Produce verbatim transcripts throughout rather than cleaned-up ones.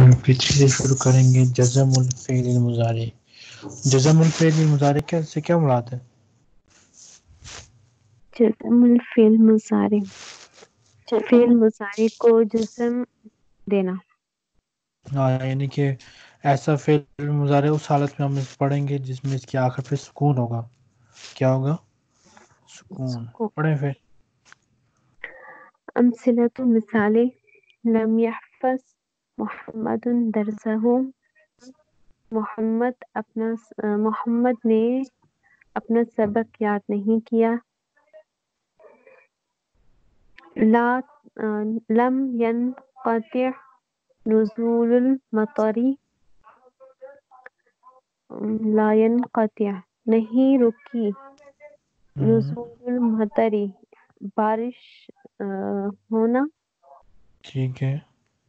پیچھے سے شروع کریں گے جزم الفعل المضارع. جزم الفعل المضارع کیا سے کیا مراد ہے؟ جزم الفعل مضارع، فعل مضارع کو جزم دینا. ہاں یعنی کہ ایسا فعل مضارع اس حالت میں ہم پڑھیں گے جس میں اس کی آخر پہ سکون ہوگا. کیا ہوگا؟ سکون. کو پڑھیں پھر. امثلۃ مثالیں، لم يحفظ محمد درسہ، محمد اپنا محمد نے اپنا سبق یاد نہیں کیا. لا لم ينقطع نزول المطر، لا ينقطع نہیں رکی، ہوں نزول المطر بارش ہونا، ٹھیک ہے.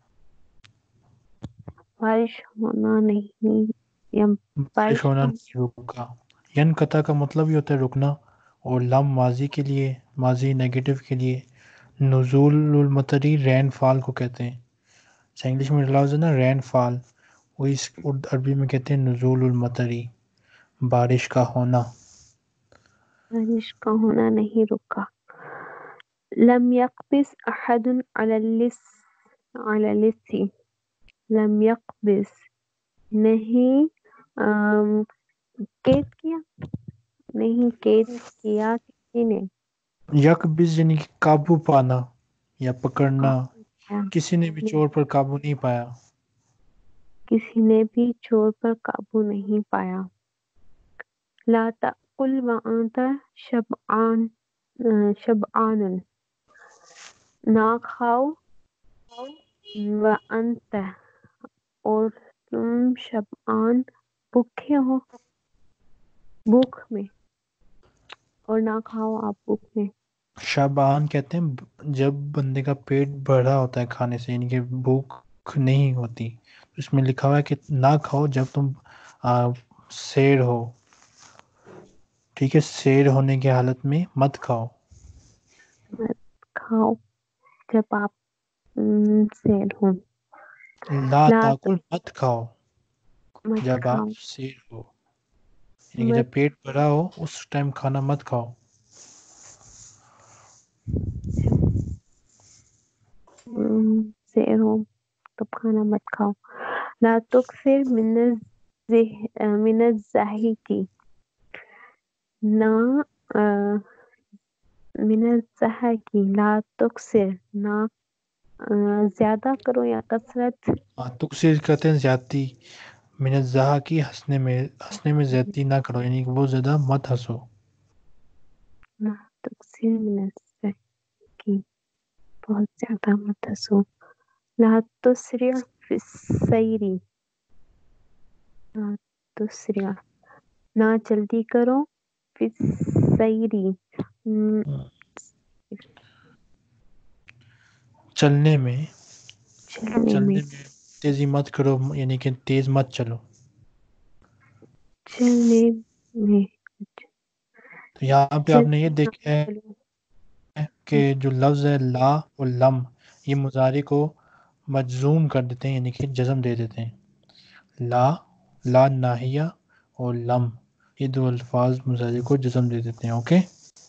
بارش ہونا نہیں، یا بارش ہونا نہیں رکا. ینقطع کا مطلب یہ ہوتا ہے رکنا، اور لم ماضی کے لیے، ماضی نیگیٹو کے لیے. نزول المطری رین فال کو کہتے ہیں. انگلش میں لفظ ہے نا رین فال، وہ اس عربی میں کہتے ہیں نزول المطری، بارش کا ہونا. بارش کا ہونا نہیں رکا. لم يقبض احد على اللص على اللص، لم يقبض نہیں آم، قید کیا، نہیں قید کیا کسی نے. یقبض یعنی کہ قابو پانا یا پکڑنا. کیا کسی نے بھی چور پر قابو نہیں پایا. کسی نے بھی چور پر قابو نہیں پایا. لا تأکل وانت شبعان شبعان، نہ کھاؤ وانت اور تم شبعان بھوکے ہو، بھوک میں، اور نہ کھاؤ آپ بھوک میں. شبعان کہتے ہیں جب بندے کا پیٹ بھرا ہوتا ہے کھانے سے، یعنی کہ بھوک نہیں ہوتی. اس میں لکھا ہوا ہے کہ نہ کھاؤ جب تم آ، سیر ہو. ٹھیک ہے، سیر ہونے کی حالت میں مت کھاؤ. مت کھاؤ جب آپ م، سیر ہو. لا لا تاکل مت کھاؤ مت جب آپ کھاؤ، سیر ہو، یعنی کہ مت جب پیٹ بھرا ہو اس ٹائم کھانا مت کھاؤ. م، سیر ہو تو کھانا مت کھاؤ. لا تکثر من الزہ من الضحک، نہ آ، من الضحک لا تکثر نہ آ، زیادہ کرو یا کثرت. ہاں، تکثیر کہتے ہیں زیادتی. من الضحک ہنسنے میں، ہنسنے میں زیادتی نہ کرو، یعنی کہ بہت زیادہ مت ہنسو. لا تکثر من الضحک بہت زیادہ مت ہنسو. لا تسرع فی السیر، لا تسرع نہ جلدی کرو، فی السیر م، چلنے میں، چلنے میں، چلنے میں تیزی مت کرو، یعنی کہ تیز مت چلو. چلنے میں، تو یہاں پہ آپ نے یہ جلدی نہ دیکھا ہے چلو. کہ جو لفظ ہے لا اور لم، یہ مضارع کو مجزوم کر دیتے ہیں، یعنی کہ جزم دے دیتے ہیں. لا، لا ناہیہ اور لم، یہ دو الفاظ مضارع کو جزم دے دیتے ہیں. اوکے.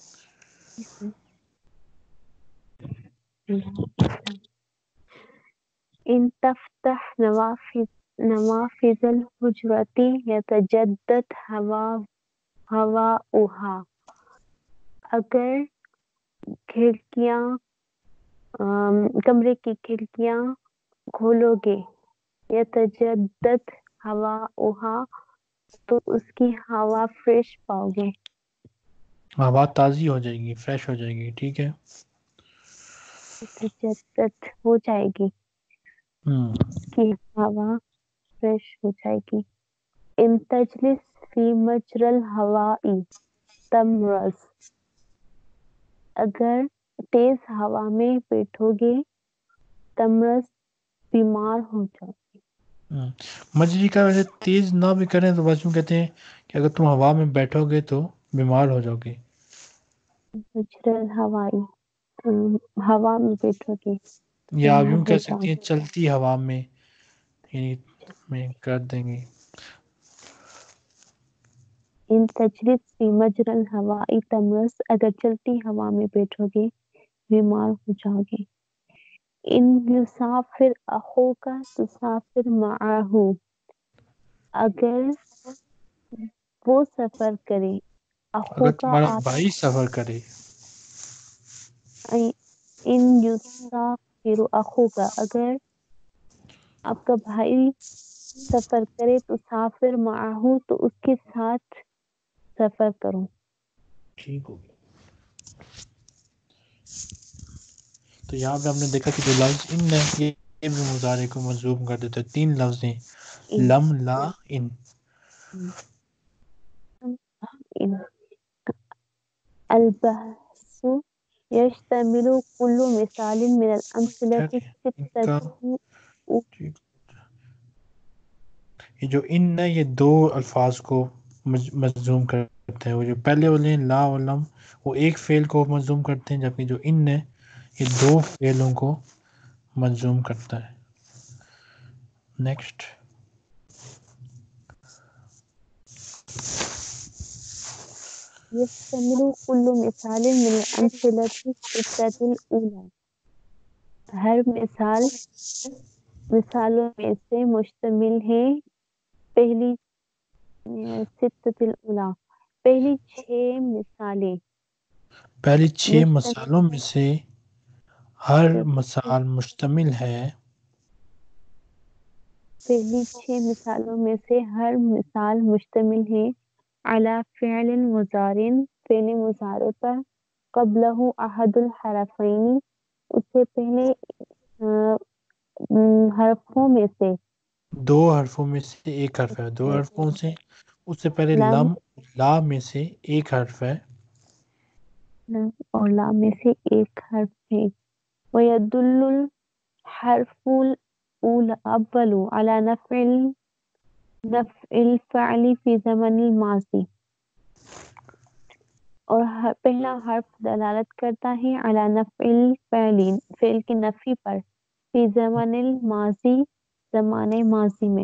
ان تفتح نوافذ نوافذ الحجرة يتجدد ہوا ہواؤها، اگر کھڑکیاں آم، کمرے کی کھڑکیاں کھولو گے، یتجدد ہواؤها تو اس کی ہوا فریش پاؤ گے. ہوا تازی ہو جائے گی، فریش ہو جائے گی. ٹھیک ہے. یتجدد ہو جائے گی، ہوں اس کی ہوا فریش ہو جائے گی. ان تجلس فی مجرى الهواء تمرض، اگر تیز ہوا میں بیٹھو گے، تمرض بیمار ہو جاؤ. ہوں. مجری کا ویسے تیز نہ بھی کریں تو بس یوں کہتے ہیں کہ اگر تم ہوا میں بیٹھو گے تو بیمار ہو جاؤ گے. مجرى الهواء ہوا میں بیٹھو گے یا آپ بیمار یوں ہو کہہ جاؤ سکتے ہیں گے. چلتی ہوا میں، یعنی میں کر دیں گے. ان تجلس فی مجرى الهواء تمرس، اگر چلتی ہوا میں بیٹھو گے بیمار ہو جاؤ گے. ان یسافر اخوک تسافر معه، اگر وہ سفر کرے اگر اخوک تمہارا آپ، بھائی سفر کرے. ان یسافر اخوک، اگر آپ کا بھائی سفر کرے تو سافر معه، تو اس کے ساتھ سفر کرو. ٹھیک ہو گیا. تو یہاں پہ ہم نے دیکھا کہ جو لفظ ان ہے یہ یہ بھی مضارع کو مجزوم کر دیتا ہے. تین لفظ ہیں ان لم لا ان. ان البحث يشتمل كل مثال من الأمثلة ٹھیک ہے ان کا الستة. ٹھیک. یہ جو ان ہے یہ دو الفاظ کو مج- مجزوم کرتے ہیں. وہ جو پہلے والے ہیں لا و لم وہ ایک فعل کو مجزوم کرتے ہیں، جبکہ جو ان ہے یہ دو فعلوں کو مجزوم کرتا ہے. نیکسٹ. يشتمل كل مثال من الأمثلة الستة الأولى، ہر مثال مثالوں میں سے مشتمل ہے پہلی ستة الأولى، پہلی چھ مثالیں پہلی چھ مشتمل مثالوں میں سے ہر ہے، مثال مشتمل ہے پہلی چھ مثالوں میں سے ہر مثال مشتمل ہے علی فعل مضارع، فعل مضارع پر قبلہ احد الحرفین، اس سے پہلے آ، م، حرفوں میں سے دو حرفوں میں سے ایک حرف ہے. دو حرفوں سے اس سے پہلے لم لم لا میں سے ایک حرف ہے. لم اور لام میں سے ایک حرف ہے. ویدل الحرف الاول على نفع نفع الفعل فی زمن الماضی، اور ہر- پہلا حرف دلالت کرتا ہے علی نفع الفعل، فعل کی نفی پر، فی زمن الماضی، زمانے ماضی میں.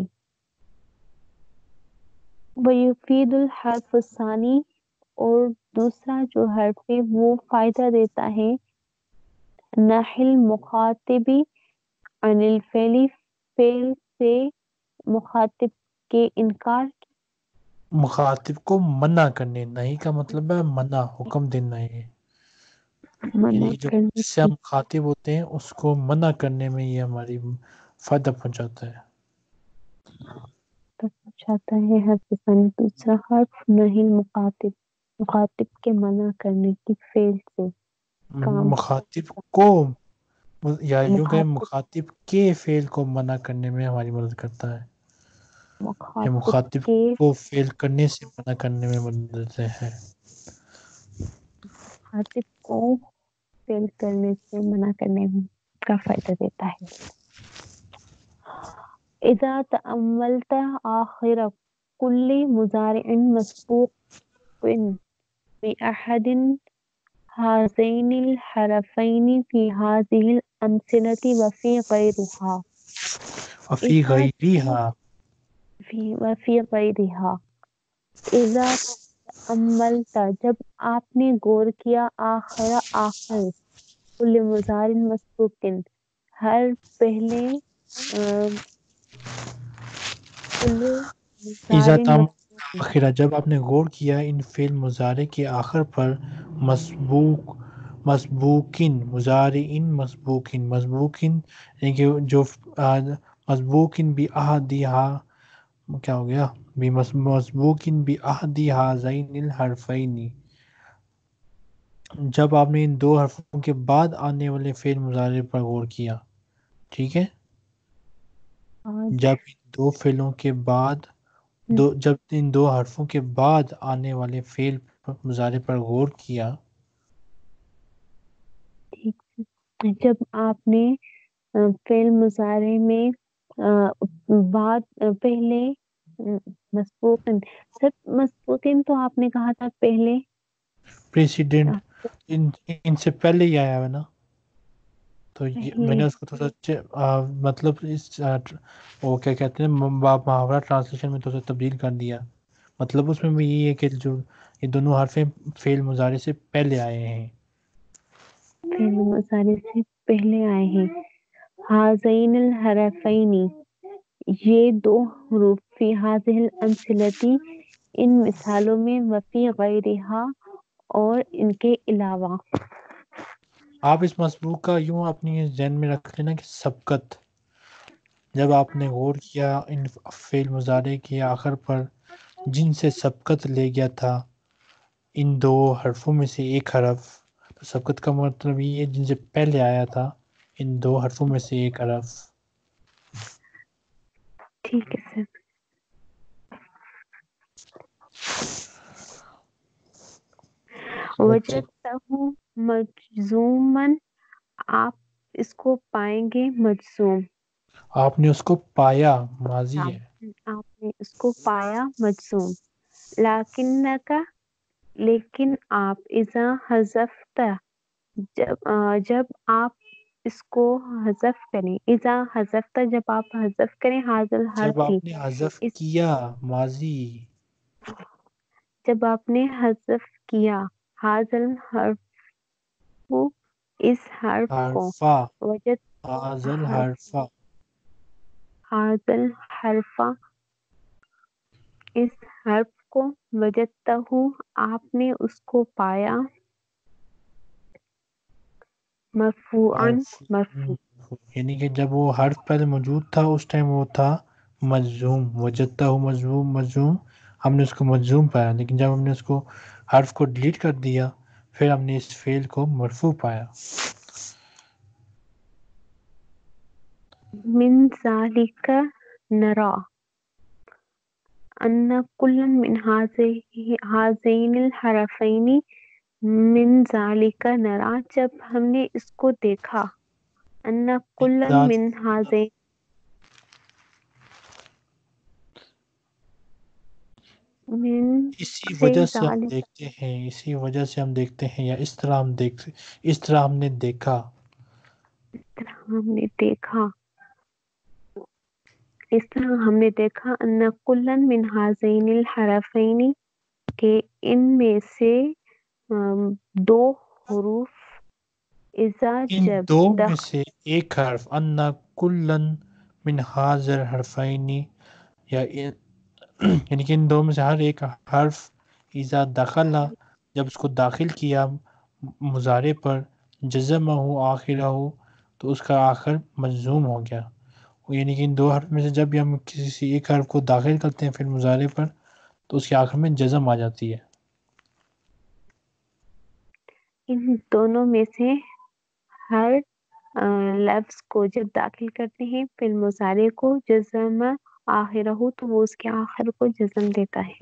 ویفید الحرف الثانی، اور دوسرا جو حرف ہے وہ فائدہ دیتا ہے نحی المخاطب عن الفعل، فعل سے مخاطب کے انکار مخاطب کو منع کرنے. نہیں کا مطلب ہے منع، حکم دینا ہے. منع یعنی کہ جو کرنے جس سے کی ہم مخاطب ہوتے ہیں اس کو منع کرنے میں یہ ہماری فائدہ پہنچاتا ہے. چاہتا ہے حرف ثانی. دوسرا حرف نحی المخاطب، مخاطب کے منع کرنے کی، فعل سے کام مخاطب کو یا یوں کہ مخاطب مخاطب کے فعل کو منع کرنے میں ہماری مدد کرتا ہے. یا مخاطب مخاطب کے کو فعل کرنے سے منع کرنے میں مدد ہے. مخاطب کو فعل کرنے سے منع کرنے کا فائدہ دیتا ہے. اذا تأملت آخر كل مضارع مسبوق بأحد هذين الحرفين في هذه الأمثلة وفي غيرها، وفی اذا غیرہا في وفي غيرها، اذا تأملت جب آپ نے غور کیا، آخر آخر کل مضارع مسبوق ہر پہلے آم، کل اذا مضارع تم مسبوق، آخرہ جب آپ نے غور کیا ان فعل مضارع کے آخر پر مسبوق مسبوقن مضارعن مسبوقن مسبوقن یعنی کہ جو آ، مسبوقن بھی احدہا کیا ہو گیا بھی مسبوقن بھی احدی ہذین الحرفین. جب آپ نے ان دو حرفوں کے بعد آنے والے فعل مضارع پر غور کیا. ٹھیک ہے. آج جب ان دو فعلوں کے بعد دو جب ان دو حرفوں کے بعد آنے والے فعل مضارع پر غور کیا. ٹھیک ہے. جب آپ نے آ، فعل مضارع میں آ، بعد آ، پہلے مسبوقن، سر مسبوقن تو آپ نے کہا تھا پہلے پریسیڈنٹ آ، ان ان سے پہلے ہی آیا ہے نا. تو یہ میں پہلے نے اس کو تھوڑا سا مطلب اس وہ کیا کہتے ہیں محاورہ ٹرانسلیشن میں تھوڑا سا تبدیل کر دیا. مطلب اس میں بھی یہی ہے کہ جو یہ دونوں حرفیں فعل مضارع سے پہلے آئے ہیں. فعل مضارع سے پہلے آئے ہیں. ہذین الحرفین، یہ دو حروف، فی ہذہ الامثلۃ، ان مثالوں میں، وفی غیرہا، اور ان کے علاوہ. آپ اس مسبوق کا یوں اپنی ذہن میں رکھ لینا کہ سبقت. جب آپ نے غور کیا ان فعل مضارع کے آخر پر جن سے سبقت لے گیا تھا ان دو حرفوں میں سے ایک حرف، تو سبقت کا مطلب یہ ہے جن سے پہلے آیا تھا ان دو حرفوں میں سے ایک حرف. ٹھیک ہے سر. وجدتہ مجزوما، آپ اس کو پائیں گے مجزوم. آپ نے اس کو پایا، ماضی ہے. آپ نے اس کو پایا مجزوم. لیکنک، لیکن آپ، اذا حذفت، جب جب آپ اس کو حذف کریں، اذا حذفت، جب آپ حذف کریں، حاضل جب حرفی، آپ نے حذف اس کیا، ماضی. جب آپ نے حذف کیا، حاضل حرف، اس حرف کو، حرفا، وجد حاضل حرف، حرفا. حاضل حرفا، اس حرف کو، وجدتہ، آپ نے اس کو پایا، مرفوعاً، حرف مرفوع. یعنی کہ جب وہ حرف پہلے موجود تھا اس ٹائم وہ تھا مجزوم. وجدتہ مجزوم، مجزوم ہم نے اس کو مجزوم پایا، لیکن جب ہم نے اس کو حرف کو ڈیلیٹ کر دیا پھر ہم نے اس فعل کو مرفوع پایا. من ذالک نرا ان کل من ہذین الحرفین، من ذالک نرا، جب ہم نے اس کو دیکھا، ان کل من ہذین، من اسی سے وجہ سے ہم ذالک، دیکھتے ہیں، اسی وجہ سے ہم دیکھتے ہیں، یا اس طرح ہم دیکھ اس طرح ہم نے دیکھا. ہم نے دیکھا، اس طرح ہم نے دیکھا، ان کل من ہذین الحرفین، کہ ان میں سے دو حروف، اذا، ان جب، دو میں دخ سے ایک حرف، ان کلن من حاضر حرفین، یا یعنی کہ ان دو میں سے ہر ایک حرف اذا دخل، جب اس کو داخل کیا مضارع پر، جزم ہو آخرہ ہو، تو اس کا آخر مجزوم ہو گیا. یعنی کہ ان دو حرف میں سے جب بھی ہم کسی ایک حرف کو داخل کرتے ہیں پھر مضارع پر تو اس کے آخر میں جزم آ جاتی ہے. ان دونوں میں سے ہر لفظ کو جب داخل کرتے ہیں فی المضارع کو، جزم آخرہ، تو وہ اس کے آخر کو جزم دیتا ہے.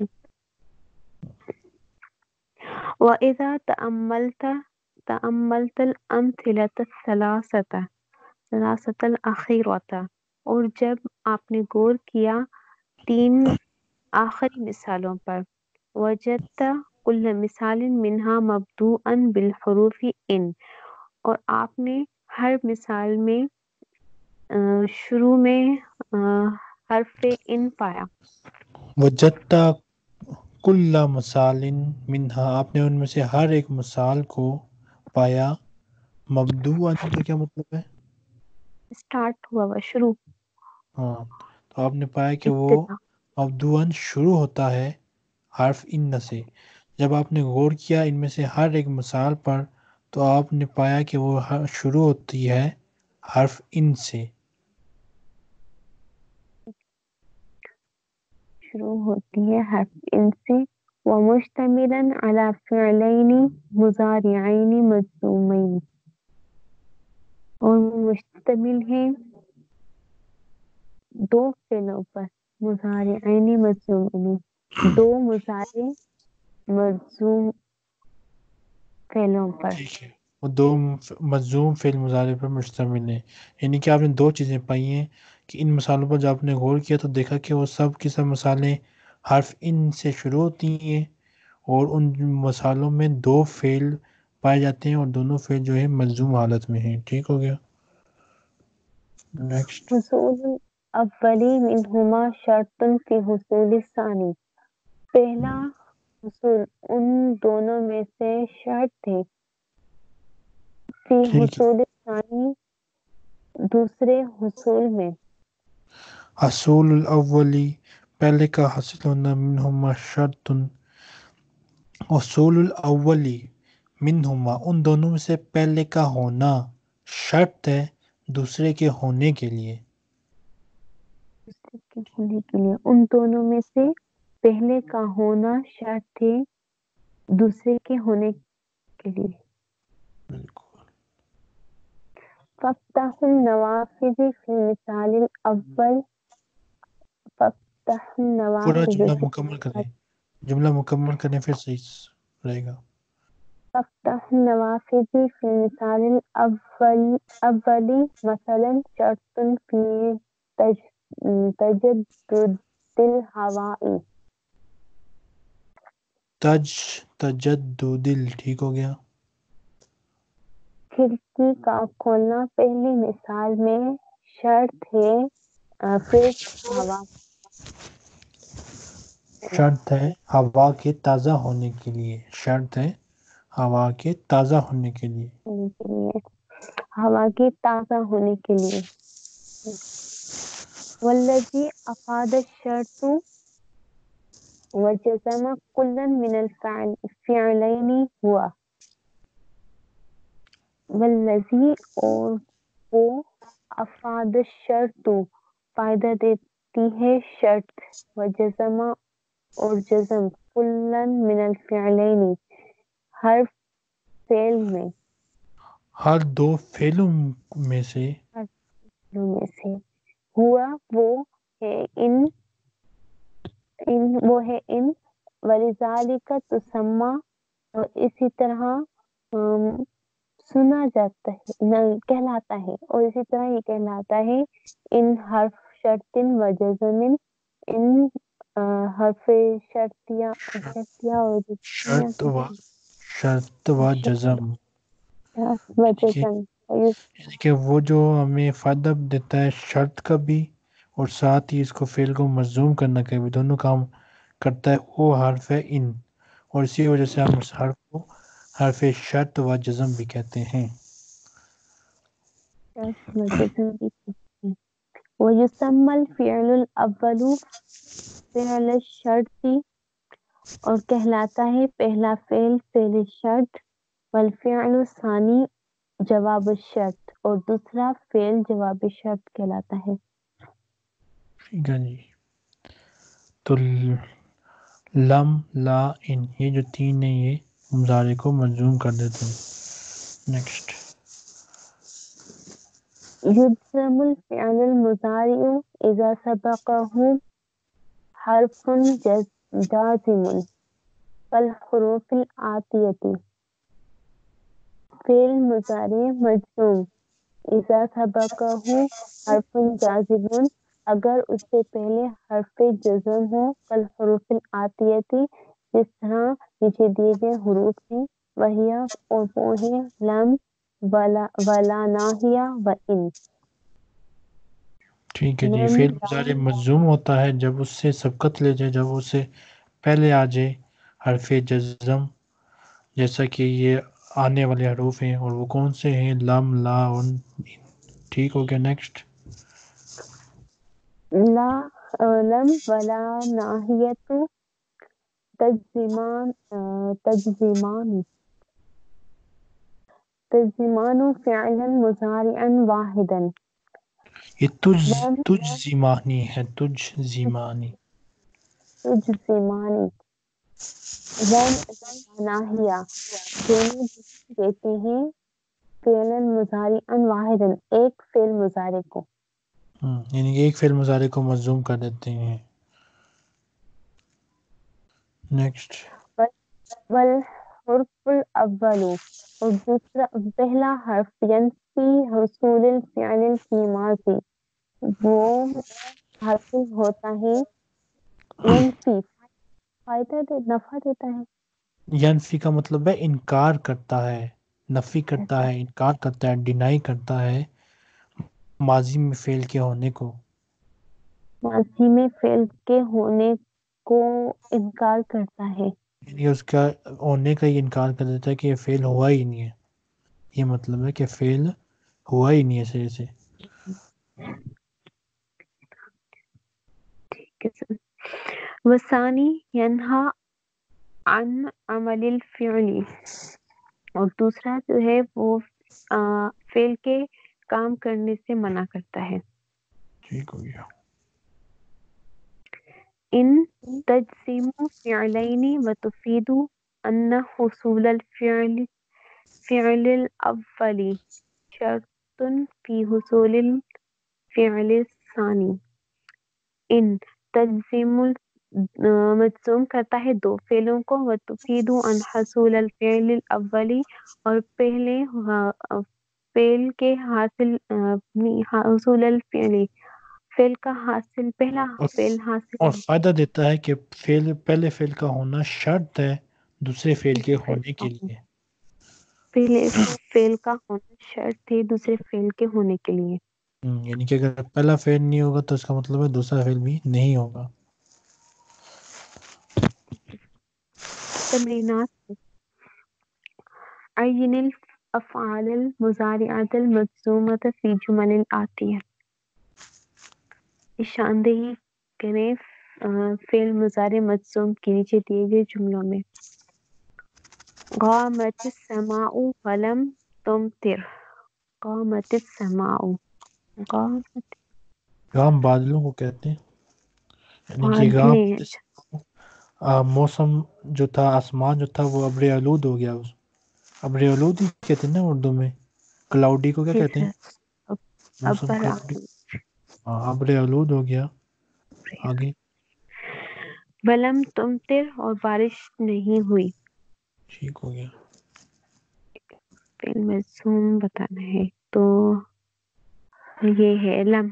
وَإِذَا تَأَمَّلْتَ تَأَمَّلْتَ الْأَمْثِلَةَ الثَّلَاثَةَ ثلاثة الأخيرة، اور جب آپ نے غور کیا تین آخری مثالوں پر، وجدت کل مثال منها مبدوءا بالحروف ان، اور آپ نے ہر مثال میں شروع میں حرف ان پایا. وجدت کل مثال منہا، آپ نے ان میں سے ہر ایک مثال کو پایا، مبدوعا کا کیا مطلب ہے؟ اسٹارٹ ہوا ہوا، شروع، ہاں، تو آپ نے پایا کہ وہ ابتدا. مبدوعاً شروع ہوتا ہے حرف ان سے. جب آپ نے غور کیا ان میں سے ہر ایک مثال پر تو آپ نے پایا کہ وہ شروع ہوتی ہے حرف ان سے. شروع ہوتی ہے حرف ان سے. ومشتملا على فعلین مضارعین مجزومین، اور مشتمل ہے دو فعلوں پر، مضارعین مجزومین، دو مضارع مجزوم فعلوں پر. ٹھیک ہے، وہ دو مجزوم فعل مضارع پر مشتمل ہیں. یعنی کہ آپ نے دو چیزیں پائی ہیں کہ ان مثالوں پر جب آپ نے غور کیا تو دیکھا کہ وہ سب کی سب مثالیں حرف ان سے شروع ہوتی ہیں، اور ان مثالوں میں دو فعل پائے جاتے ہیں اور دونوں فعل جو ہے مجزوم حالت میں ہیں. ٹھیک ہو گیا؟ نیکسٹ. حصول اولی منہما شرط فی حصول ثانی، پہلا حصول ان دونوں میں سے شرط تھے، فی ٹھیک ہے. حصول ثانی دوسرے حصول میں. حصول الاولی پہلے کا حاصل ہونا، منہما شرط، حصول الاولی منہما ان دونوں میں سے پہلے کا ہونا شرط ہے دوسرے کے ہونے کے لیے. دوسرے کے ہونے کے لیے، ان دونوں میں سے پہلے کا ہونا شرط تھے دوسرے کے ہونے کے لیے. بالکل. فافتح النوافذ فی المثال الاول، فافتح پورا النوافذ جملہ فی مکمل کریں، جملہ مکمل کریں پھر صحیح رہے گا. فافتح النوافذ فی المثال الاول اولی مثلا شرط فی تج- تجدد الہوائی. تج تجددل ٹھیک ہو گیا. کھڑکی کا کھولنا پہلی مثال میں شرط ہے فریش ہوا. شرط ہے ہوا کے تازہ ہونے کے لیے، شرط ہے ہوا کے تازہ ہونے کے لیے. ہونے کے لیے، ہوا کے تازہ ہونے کے لیے. والذی افاد الشرط وجزم كلا من الفعلين ہوا. والذی اور وہ افاد الشرط فائدہ دیتی ہے شرط، وجزم اور جزم، کلا من الفعلین ہر فعل میں، ہر دو فعلوں میں سے، ہر فعلوں میں سے، ہوا وہ ہے ان ان وہ ہے ان ولذالک تسمى اور اسی طرح ہم، سنا جاتا ہے نہ کہلاتا ہے، اور اسی طرح یہ کہلاتا ہے ان حرف شرط و جزم، ان آ، حرف شرطیہ شرطیہ اور جزمیہ شرط کے و شرط و جزم. شرط و یعنی کہ جزم. اور یہ یعنی کہ وہ جو ہمیں فائدہ دیتا ہے شرط کا بھی، اور ساتھ ہی اس کو فعل کو مجزوم کرنا کا بھی، دونوں کام کرتا ہے، وہ حرف ہے ان، اور اسی وجہ سے ہم اس حرف کو حرف شرط و جزم بھی کہتے ہیں. شرط و جزم بھی کہتے ہیں. ویسمى الفعل الاول فعل الشرط اور کہلاتا ہے پہلا فعل فعل شرط، والفعل الثانی جواب الشرط اور دوسرا فعل جواب شرط کہلاتا ہے. ٹھیک ہے جی. تو لم لا ان یہ جو تین ہیں یہ مضارع کو مجزوم کر دیتے ہیں. نیکسٹ. يجزم الفعل المضارع إذا سبقه حرف جز- جازم كالحروف الآتية. فعل مضارع مجزوم اذا سبقه حرف جازم اگر اس سے پہلے حرف جزم ہو، کالحروف الآتیتی جس طرح نیچے دیے گئے حروف ہیں، وہیا اور وہ ہیں لم ولا ولا ناہیہ و ان. ٹھیک ہے جی. لم فعل مضارع مجزوم ہوتا ہے جب اس سے سبقت لے جائے، جب اس سے پہلے آ جائے حرف جزم، جیسا کہ یہ آنے والے حروف ہیں، اور وہ کون سے ہیں؟ لم لا اور ان. ٹھیک ہو گیا. نیکسٹ. لا لم ولا ناہیت تجزیمان تجزیمان تجزیمان فعلا مضارعا واحدا. یہ تجھ لم تجھ زیمانی ہے، تجھ زیمانی. تجزیمان لم ناہیہ دونوں دیتے ہیں فعلا مضارعا واحدا ایک فعل مضارع کو. ہم، یعنی کہ ایک فعل مضارع کو مجزوم کر دیتے ہیں. نیکسٹ. والحرف الاول اور دوسرا پہلا حرف ینفی حصول الفعل فی ماضی وہ حاصل ہوتا ہے، ینفی فائدہ دے نفع دیتا ہے. ینفی کا مطلب ہے انکار کرتا ہے، نفی کرتا ہے، انکار کرتا ہے، ڈینائی کرتا ہے. ماضی میں فعل کے ہونے کو، ماضی میں فعل کے ہونے کو انکار کرتا ہے، یعنی اس کا ہونے کا یہ انکار کر دیتا ہے کہ یہ فعل ہوا ہی نہیں ہے، یہ مطلب ہے کہ فعل ہوا ہی نہیں ہے صحیح سے. ٹھیک ہے سر. وثانی ینہا عن عمل الفعل، اور دوسرا جو ہے وہ فعل کے کام کرنے سے منع کرتا ہے. ٹھیک ہو گیا. ان تجزم فعلین وتفید ان حصول الفعل فعل الاول شرط فی حصول الفعل الثانی. ان تجزم مجزوم کرتا ہے دو فعلوں کو، وتفید ان حصول الفعل الاولی، اور پہلے فعل کے حاصل حصول الفعل فعل کا حاصل پہلا اور فعل حاصل اور فائدہ دیتا ہے کہ فعل پہلے فعل کا ہونا شرط ہے دوسرے فعل کے فعل ہونے کا کے ہونا، لیے. پہلے فعل کا ہونا شرط ہے دوسرے فعل کے ہونے کے لیے. ہم، یعنی کہ اگر پہلا فعل نہیں ہوگا تو اس کا مطلب ہے دوسرا فعل بھی نہیں ہوگا. تمرینات. عین الافعال المضارعة المجزومة فی جمل الآتیہ. نشاندہی کریں فعل مضارع مجزوم کے نیچے دیے گئے جملوں میں. قامت السماء ولم تمطر. قامت السماء، قامت غام بادلوں کو کہتے ہیں، یعنی کہ غام بادلیں. آ، موسم جو تھا، آسمان جو تھا وہ ابر آلود ہو گیا. اس ابر آلود ہی کہتے ہیں نا اردو میں. کلاؤڈی کو کیا جی کہتے ہیں؟ سر. اب موسم ابر کلاؤڈی. ہاں ابر آلود ہو گیا. آگے. ولم تمطر، اور بارش نہیں ہوئی. ٹھیک ہو گیا. فعل مجزوم بتانا ہے تو یہ ہے لم.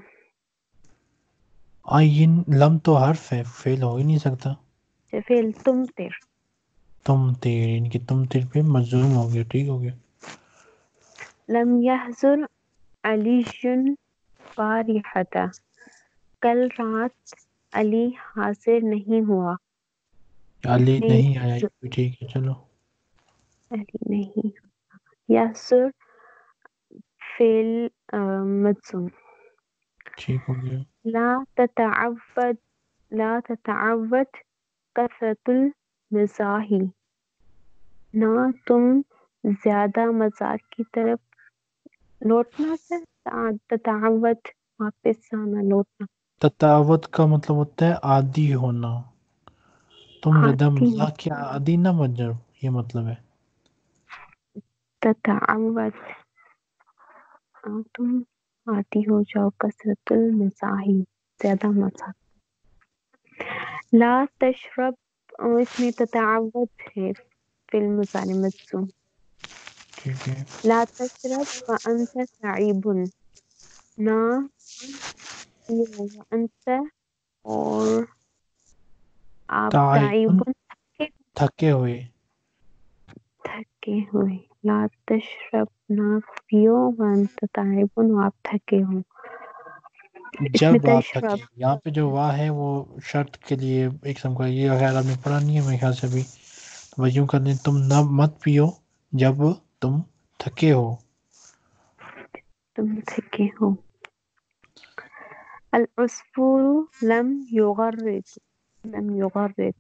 آئین لم تو حرف ہے، فعل ہو ہی نہیں سکتا. فعل تمطر. تم تیر، یعنی کہ تم تیر پہ مجزوم ہو گیا. ٹھیک ہو گیا. لم يحضر علی البارحة، کل رات علی حاضر نہیں ہوا. علی اس نے نہیں آیا، یہ بھی ٹھیک ہے. چلو. علی نہیں. یحضر فعل مجزوم. ٹھیک ہو گیا. لا تتعود لا تتعود کثرت المزاح، نہ تم زیادہ مذاق کی طرف لوٹنا. سے تتعود واپس آنا، لوٹنا. تتاوت کا مطلب ہوتا ہے عادی ہونا. تم زیادہ آتی ہو، مزاح کے عادی نہ بن جاؤ، یہ مطلب ہے. تتعود تم آتی ہو جاؤ کثرت المزاح، زیادہ مذاق. لا تشرب، اور اس میں تتعود ہے فعل مضارع مجزوم. ٹھیک ہے. لا تشرب وانت تعیب، نہ پیو وانت، اور آپ تعین تعیب تھکے ہوئے. تھکے ہوئے. لا تشرب، نہ پیو، وانت تعیب، اور آپ تھکے ہو. اس میں جب آپ تشرب تھکے، یہاں پہ جو واہ ہے وہ شرط کے لیے ایک قسم کا، یہ خیر آپ نے پڑھا نہیں ہے میرے خیال سے ابھی. تو یوں کر دیں تم نہ مت پیو جب تم تھکے ہو. تم تھکے ہو. العصفور لم یغرد لم یغرد.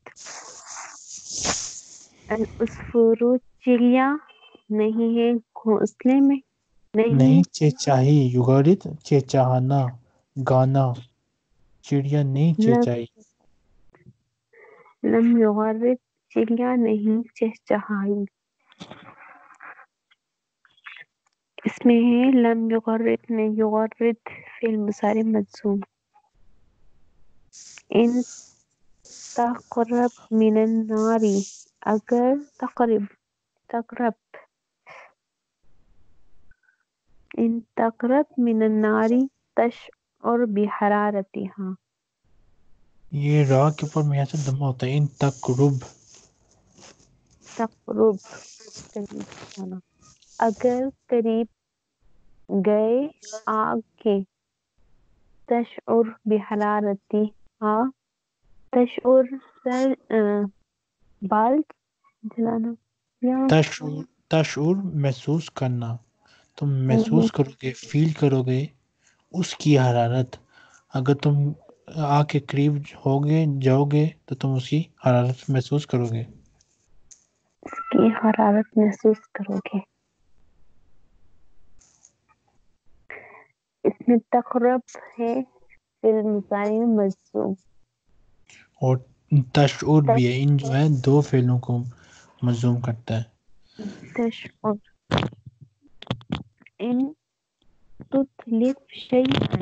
العصفور چڑیا نہیں ہے گھونسلے میں. نہیں نہیں چہچاہی، یغرد چہچہانا، گانا. چڑیا نہیں لم چہچائی. لم یغرد چڑیا نہیں چہچہائی. اس میں ہے لم یغرد میں یغرد فعل مضارع مجزوم. ان تقرب من النار، اگر تقرب تقرب ان تقرب من النار تشعر بحرارتها. یہ را کے اوپر میں ایسا دمہ ہوتا ہے. ان تقرب. تقرب قریب جانا. اگر قریب گئے آگ کے تشعر بحرارتها تشعر سر آ، بال جلانا یا تشعر تشعر محسوس کرنا، تم محسوس کرو گے، فیل کرو گے اس کی حرارت. اگر تم آگ کے قریب ہوگے جاؤ گے تو تم اس کی حرارت محسوس کرو گے. اس کی حرارت محسوس کرو گے. اس میں تقرب ہے فعل مضارع میں مجزوم. اور تشعر بھی ہے، ان جو ہے دو فعلوں کو مجزوم کرتا ہے. تشعر ان تتلف شيئا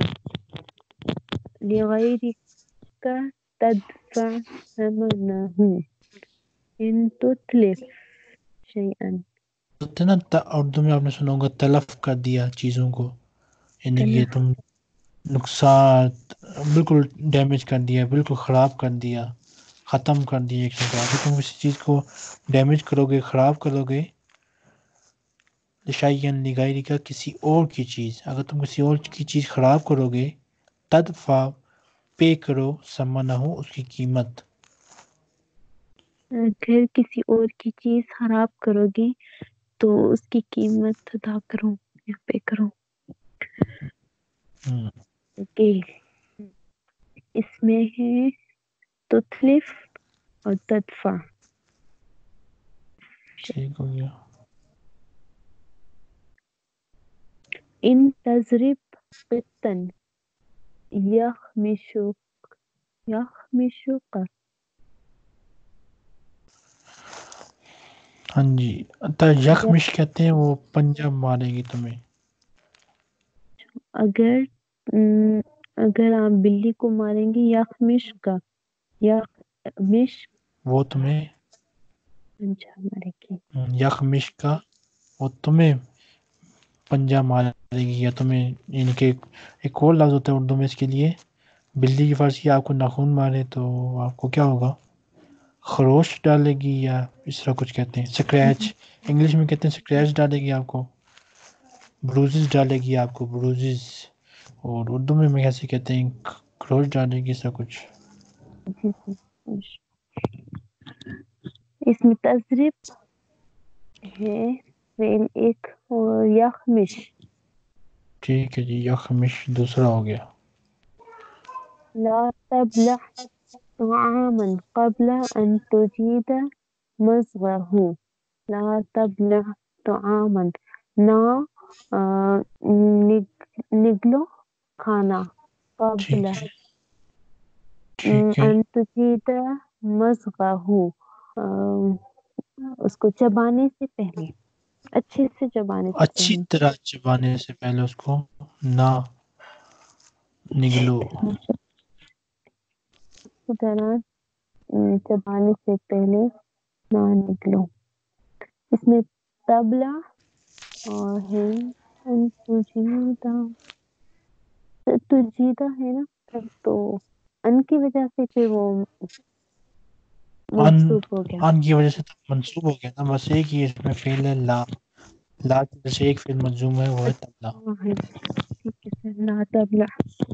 لغيرك تدفع ثمنه. ان تتلف شيئا تو نا ت- اردو میں آپ نے سنا ہوگا تلف کر دیا چیزوں کو، یعنی کہ تلف تم نقصان بالکل ڈیمیج کر دیا، بالکل خراب کر دیا، ختم کر دیا ایک شکل. اگر تم کسی چیز کو ڈیمیج کرو گے، خراب کرو گے، شائین لغیری کا کسی اور کی چیز، اگر تم کسی اور کی چیز خراب کرو گے، تدفع پے کرو، سمنہ ہو اس کی قیمت. اگر کسی اور کی چیز خراب کرو گی تو اس کی قیمت ادا کرو یا پے کرو. ہم، اوکے اس میں ہے تتلف اور تدفع. ٹھیک ہو گیا. ان تضرب قطا یخمشک یخمشک ہاں جی، تا یخمش کہتے ہیں وہ پنجہ مارے گی تمہیں. اگر م، اگر آپ بلی کو ماریں گے یخمش کا یخمش وہ تمہیں پنجہ مارے گی. یخمش کا وہ تمہیں پنجہ مارے گی، یا تمہیں، یعنی کہ ایک اور لفظ ہوتا ہے اردو میں اس کے لیے. بلی کی فرض کیا آپ کو ناخن مارے تو آپ کو کیا ہوگا؟ خروش ڈالے گی، یا اس طرح کچھ کہتے ہیں سکریچ، انگلش میں کہتے ہیں سکریچ ڈالے گی آپ کو، بروزز ڈالے گی آپ کو، بروزز. اور اردو میں میں کیسے کہتے ہیں خروش ڈالے گی، ایسا کچھ. جی جی. اس میں تضرب ہے فعل ایک اور یخمش. ٹھیک ہے جی، یخمش دوسرا ہو گیا. لا تبلع طعاما قبل ان تجید مزغه. لا تبلع طعاما نہ آ، نگ- نگلو کھانا قبل ٹھیک ہے، ٹھیک ہے. ان تجید مزغه آ، اس کو چبانے سے پہلے، اچھے سے چبانے سے اچھی پہلے. طرح چبانے سے پہلے اس کو نہ نگلو. اسی طرح م، چبانے سے پہلے نہ نکلو. اس میں تبلا اور ہے ان تجیدہ تجیدہ ہے نا، پھر تو ان کی وجہ سے پھر وہ ان منسوب ہو گیا. ان کی وجہ سے تو منسوب ہو گیا نا، بس ایک ہی اس میں فعل ہے لا. لا کی وجہ سے ایک فعل مجزوم ہے، وہ ہے تبلا. ہاں، ہے. ٹھیک ہے سر. لا تبلا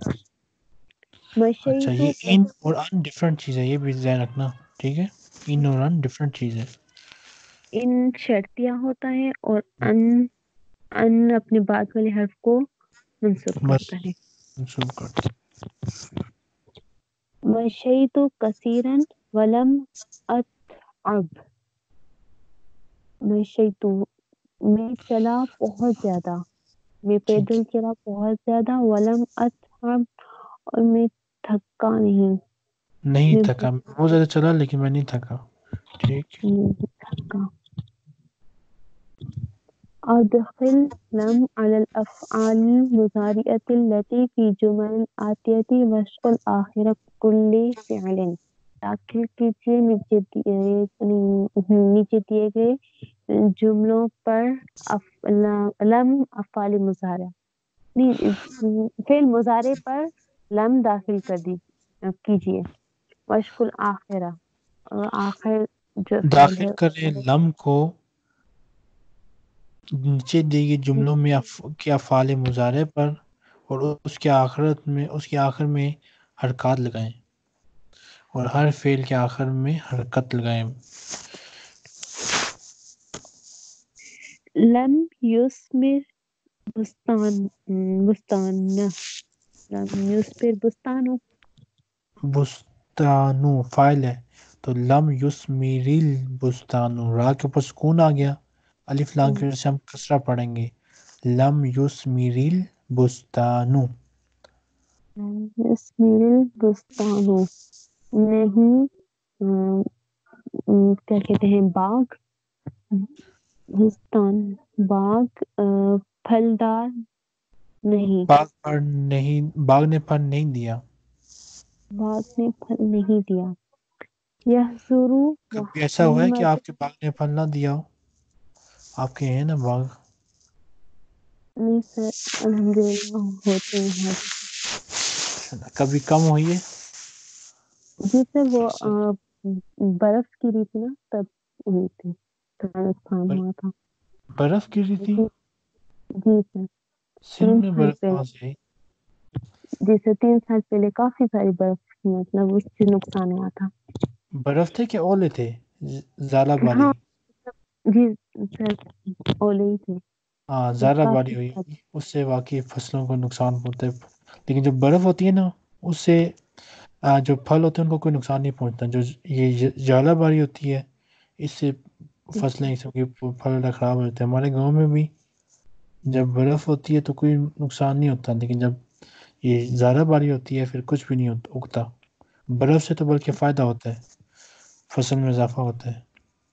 اچھا، مشیتو یہ ان اور ان ڈفرنٹ چیز ہے، یہ بھی ذہن رکھنا. ٹھیک ہے، ان اور ان ڈفرنٹ چیز ہے. ان شرطیہ ہوتا ہے اور ان ان اپنے بعد والے حرف کو منسوب بس کرتا ہے. منسوب کرتے. مشیت کثیرا ولم اتعب. مشیت میں چلا بہت زیادہ، میں ٹھیک پیدل چلا بہت زیادہ، ولم اتعب اور میں تھکا نہیں. نہیں میں تھکا، بہت زیادہ چلا لیکن میں نہیں تھکا. ٹھیک. نہیں تھکا. أدخل لم على الأفعال المضارعة التي في جمل الآتية واشغل آخر كل فعل. داخل کیجیے نیچے دیے نیچے دیے گئے جملوں پر اف- لم افعال مضارع نہیں، فعل مضارع پر لم داخل کر دی کیجیے. واشغل آخرہ اور آخر جو فعل داخل ہے کریں لم کو نیچے دی گئی جملوں میں اف... کے افعال مضارع پر، اور اس کے آخرت میں اس کے آخر میں حرکات لگائیں، اور ہر فعل کے آخر میں حرکت لگائیں۔ لم یثمر بستان بستان لم یثمر بستانو، بستانو فائل ہے تو لم یثمرل بستانو، را کے اوپر سکون آ گیا، الف لام کی وجہ سے ہم کسرہ پڑھیں گے، لم یثمرل بستانو۔ لم یثمر بستانو، نہیں آم، آم، کیا کہتے ہیں باغ، بستان باغ آ، پھلدار نہیں، باغ پر نہیں، باغ نے پھل نہیں دیا۔ باغ نے پھل نہیں دیا۔ یحضر کبھی ایسا ہوا ہے کہ محمد، آپ کے باغ نے پھل نہ دیا ہو؟ آپ کے ہیں نا باغ؟ نہیں سر الحمدللہ ہوتے ہیں ہر جگہ۔ کبھی کم ہوئی ہے؟ جی سر وہ آ، برف گری تھی نا تب ہوئی تھی، تھوڑا نقصان بر- ہوا تھا۔ برف گری تھی؟ جی جی سر سندھ تین میں سال برف پہلے، کہاں سے آئی؟ جی سر تین سال پہلے کافی ساری برف تھی، مطلب اس سے نقصان ہوا تھا۔ برف تھے کہ اولے تھے؟ ز- زالہ باری؟ ہاں جی سر اولے ہی تھے، ہاں بس زالہ باری کافی ہوئی ساری۔ ہوگی، اس سے واقعی فصلوں کو نقصان ہوتا ہے، لیکن جو برف ہوتی ہے نا اس سے آ، جو پھل ہوتے ہیں ان کو کوئی نقصان نہیں پہنچتا۔ جو یہ زالہ باری ہوتی ہے اس سے فصلیں سب کی پھل خراب ہو جاتے ہیں۔ ہمارے گاؤں میں بھی جب برف ہوتی ہے تو کوئی نقصان نہیں ہوتا، لیکن جب یہ زالہ باری ہوتی ہے پھر کچھ بھی نہیں ہوتا اگتا۔ برف سے تو بلکہ فائدہ ہوتا ہے، فصل میں اضافہ ہوتا ہے۔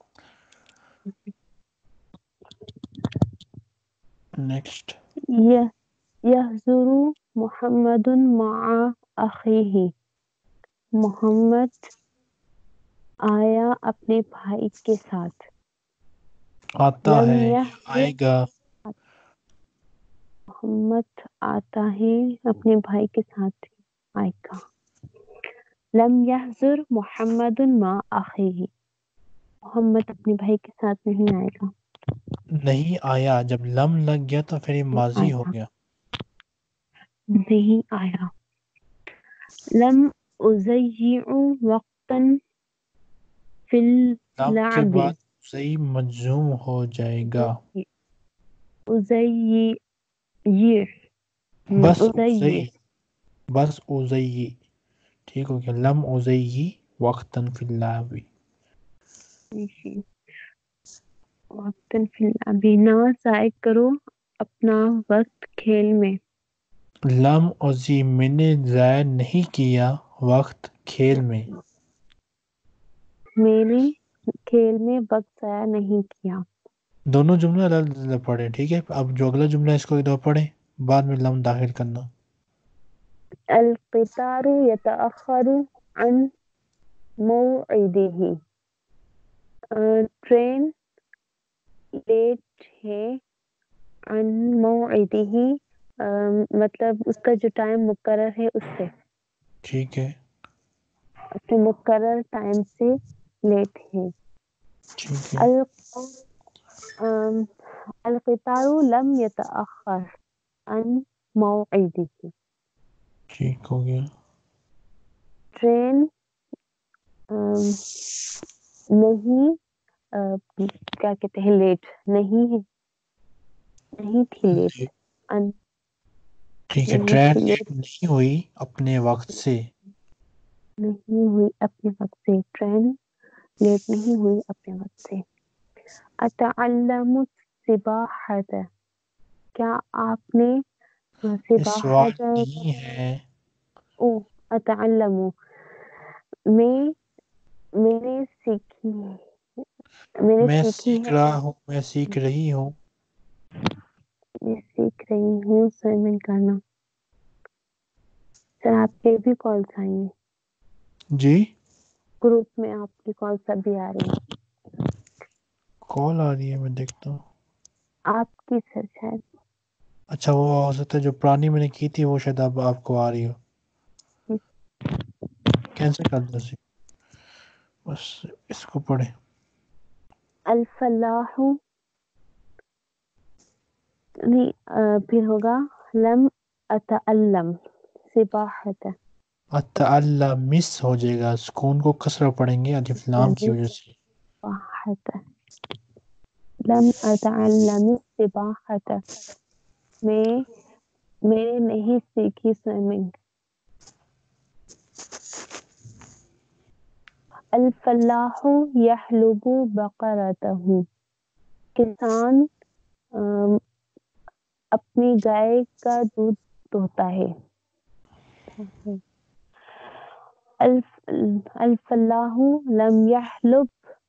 نیکسٹ۔ یہ یحضر محمد مع اخیہ، محمد آیا اپنے بھائی کے ساتھ۔ آتا لم ہے یا یحضر آئے گا؟ محمد آتا ہے اپنے بھائی کے ساتھ آئے گا۔ لم یحضر محمد مع اخیہ، محمد اپنے بھائی کے ساتھ نہیں آئے گا، نہیں آیا، جب لم لگ گیا تو پھر یہ نہیں ماضی ہو آیا گیا۔ نہیں آیا۔ لم اضیع وقتا فی لم کے اللعب، بعد صحیح مجزوم ہو جائے گا۔ اضیع بس اضیع اوزئی، بس اوزئی، ٹھیک ہو گیا، لم اوزئی وقتاً فی اللعب۔ وقتا فی اللعب، نہ ضائع کرو اپنا وقت کھیل میں۔ لم اوزی، میں نے ضائع نہیں کیا وقت کھیل میں۔ میں نے کھیل میں وقت ضائع نہیں کیا۔ دونوں جملے الگ الگ پڑھیں، ٹھیک ہے؟ اب جو اگلا جملہ ہے اس کو ایک دو پڑھیں، بعد میں لم داخل کرنا۔ القطار يتأخر عن موعده، ٹرین لیٹ ہے عن موعده، مطلب اس کا جو ٹائم مقرر ہے اس سے، ٹھیک ہے، اپنے مقرر ٹائم سے لیٹ ہے۔ ٹھیک ہے، الق- ام، القطار لم يتأخر عن موعده، ٹھیک ہو گیا۔ ٹرین ام، نہیں آ، کیا کہتے ہیں لیٹ نہیں ہے، نہیں تھی لیٹ، جی، ان ٹھیک ہے، نہیں ٹرین تھی لیٹ، لیٹ نہیں ہوئی اپنے وقت سے۔ نہیں ہوئی اپنے وقت سے، ٹرین لیٹ نہیں ہوئی اپنے وقت سے۔ اتعلم السباحة، کیا آپ نے یہ سباحہ سوال جو نہیں ہے، او اتعلم، میں میں نے سیکھی میں نے میں سیکھی سیکھ ہے، رہا ہوں، میں سیکھ رہی ہوں۔ میں سیکھ رہی ہوں سوئمنگ کرنا۔ سر آپ کے بھی کالس آئی ہیں جی، گروپ میں، آپ کی کالس ابھی آ رہی ہیں، کال آ رہی ہے، میں دیکھتا ہوں۔ آپ کی سر شاید۔ اچھا وہ ہو سکتا ہے جو پرانی میں نے کی تھی وہ شاید اب آپ کو آ رہی ہو، کینسل کر دو اسے، بس اس کو پڑھیں۔ الفلاح، نہیں آ، پھر ہوگا لم أتعلم سباحة اتعلم مس ہو جائے گا، سکون کو کسرہ پڑھیں گے الف لام کی وجہ سے. سباحة لم أتعلم السباحة میں میں نے نہیں سیکھی سوئمنگ. الفلاح يحلب بقرته کسان آم، اپنی گائے کا دودھ دھوتا ہے. الف- الفلاح لم يحلب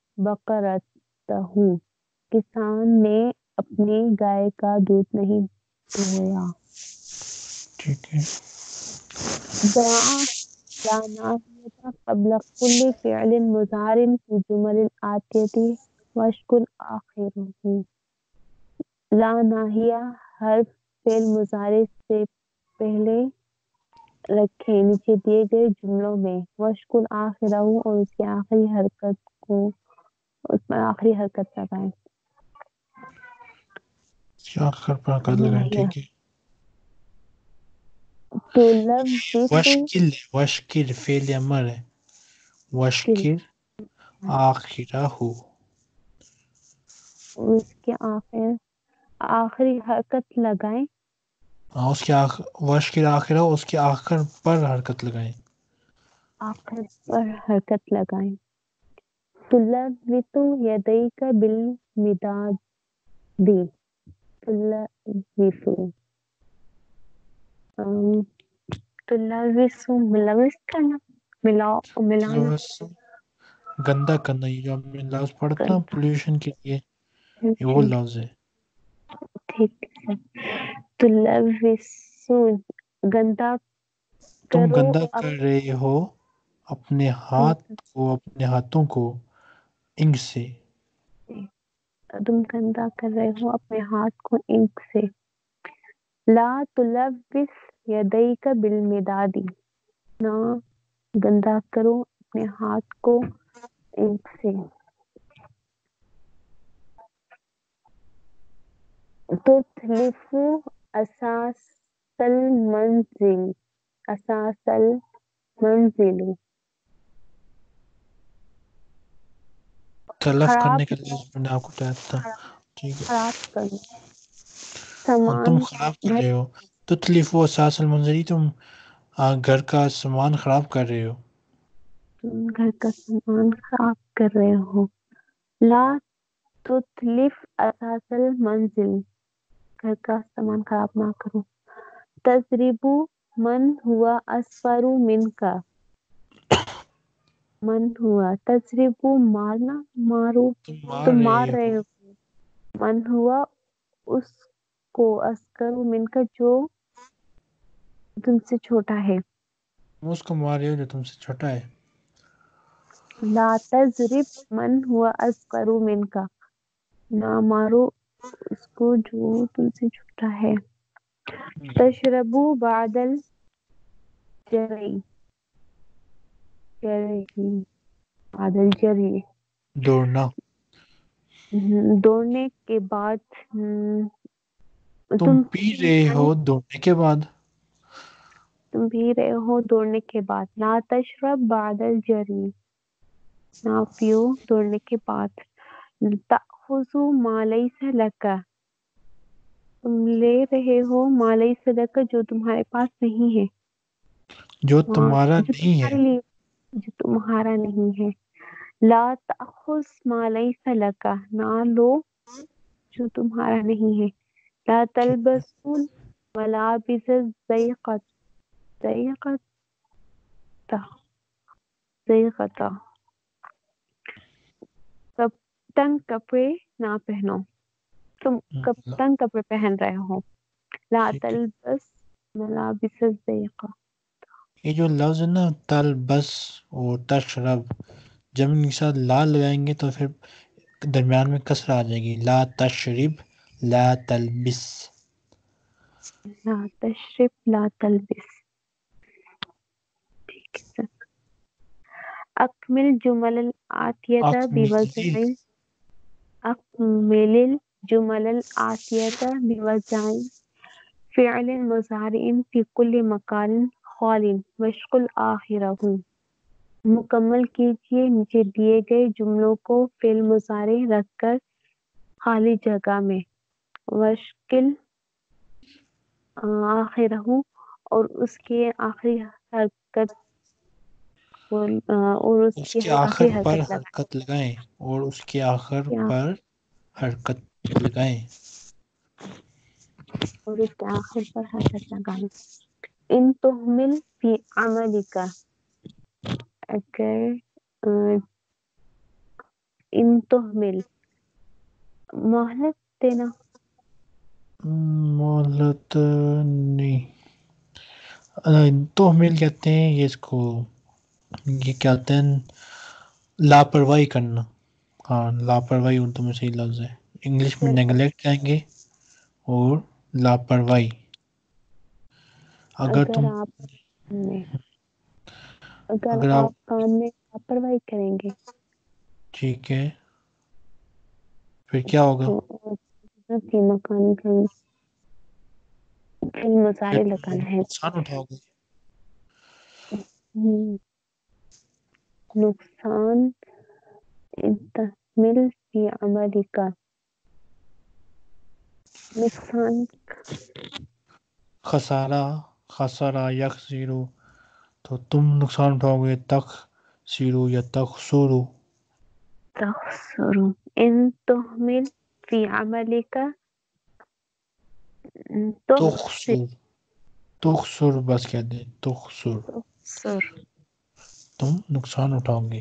بقرته کسان نے اپنی گائے کا دودھ نہیں دھویا. ٹھیک ہے. دعا لا ناهية قبل كل فعل مضارع في جمل الآتية واشكل آخره. لا ناهیہ حرف فعل مضارع سے پہلے رکھیں نیچے دیے گئے جملوں میں. واشکل آخرہ اور اس کی آخری حرکت کو اس پر آخری حرکت لگائیں. آخر پر کر لگائیں. ٹھیک ہے. تلبس وشکل وشکل فعل امر ہے. وشکل آخرہ ہو، اس کے آخر آخری حرکت لگائیں. ہاں اس کے آخر وشکل آخرہ ہو، اس کے آخر پر حرکت لگائیں. آخر پر حرکت لگائیں. تلبس یدیک بالمداد تلبس ام، تلبس ملوث کرنا ملاؤ ملانا. بس گندا کرنا، یہ جو ہم نے لفظ پڑھا تھا پولیوشن کے لیے، یہ وہ لفظ ہے. ٹھیک ہے. تلبس گندا تم کرو گندا اب- کر رہے ہو اپنے ہاتھ کو اپنے ہاتھوں کو انک سے. تم گندا کر رہے ہو اپنے ہاتھ کو انک سے. لا تلبس یدیک بالمداد نہ گندا کرو اپنے ہاتھ کو انک سے. تتلف اساس المنزل اساس المنزل تلف خراب کرنے کا لفظ میں نے آپ کو بتایا تھا. ٹھیک ہے. خراب کرنا ہاں تم سامان خراب کر گھر رہے ہو. تتلف و اساس المنزلی، تم آ، گھر کا سامان خراب کر رہے ہو. گھر کا سامان خراب کر رہے ہو. لا تتلف اساس المنزل گھر کا سامان خراب نہ کرو. تضرب من ہوا اسفر منکا من ہوا تضرب مارنا مارو تم مار تم مار رہے رہے ہو ہو. من ہوا اس کو اسکر منکا جو تم سے چھوٹا ہے. تم اس کو مار رہے ہو جو تم سے چھوٹا ہے. لا تضرب من ہوا اسکر منکا نہ مارو اس کو جو تم سے چھوٹا ہے. تشربو بعد الجری جری بعد الجری دوڑنا. دوڑنے کے بعد. ہم، تم پی رہے ہو دوڑنے کے بعد. تم پی رہے ہو دوڑنے کے بعد. لا تشرب بعد الجری نہ پیو دوڑنے کے بعد. تأخذ ما لیس لک تم لے رہے ہو ما لیس لک جو تمہارے پاس نہیں ہے. جو وہاں تمہارا جو نہیں ہے. تمہارے لیے جو تمہارا نہیں ہے. لا تأخذ ما لیس لک نہ لو جو تمہارا نہیں ہے. لا تلبسوا الملابس الضيقة ضيقة ضيقة کب تنگ کپڑے نہ پہنو. تم کب تنگ کپڑے پہن رہے ہو. لا ٹھیک ہے. تلبس ملابس الضيقة یہ جو لفظ ہے نا تلبس اور تشرب، جب ان کے ساتھ لا لگائیں گے تو پھر درمیان میں کسر آ جائے گی. لا تشرب لا تلبس. لا تشرب لا تلبس. ٹھیک ہے سر. اکمل جمل الآتیہ بوزن اکمل الجمل الآتیہ بوزن فعل مضارع في كل مكان خال مشغول آخرہ، مکمل کیجئے نیچے دیے گئے جملوں کو فعل مضارع رکھ کر خالی جگہ میں، وشکل آخرہ اور اس کے آخری حرکت اور اس اس کی کے آخر آخری پر حرکت لگائیں حرکت لگائیں اور اس کے آخر کیا پر حرکت لگائیں اور اس کے آخر پر حرکت لگائیں ان تحمل فی عملک، اگر آ، ان تحمل مہلت دینا، مہلت نہیں، تحمل کہتے ہیں یہ اس کو، یہ کہتے ہیں لاپرواہی کرنا. ہاں لاپرواہی اردو میں صحیح لفظ ہے، انگلش میں اگر نیگلیکٹ کہیں گے اور لاپرواہی. اگر اگر تم آپ میں اگر اگر آپ آپ کام میں لاپرواہی کریں گے ٹھیک ہے پھر کیا ہوگا؟ تو فی مکان کا فعل پھر مضارع لگانا ہے. نقصان اٹھاؤ گے. ہم، نقصان تحمل فی عملک، نقصان خسارہ، خسارہ یخسرو، تو تم نقصان اٹھاؤ گے، تخ سیرو یا تخسرو. تخسر ان تحمل فی عملک تخسر تخسر، تخسر بس کہتے ہیں تخسر، تخسر تم نقصان اٹھاؤ گے.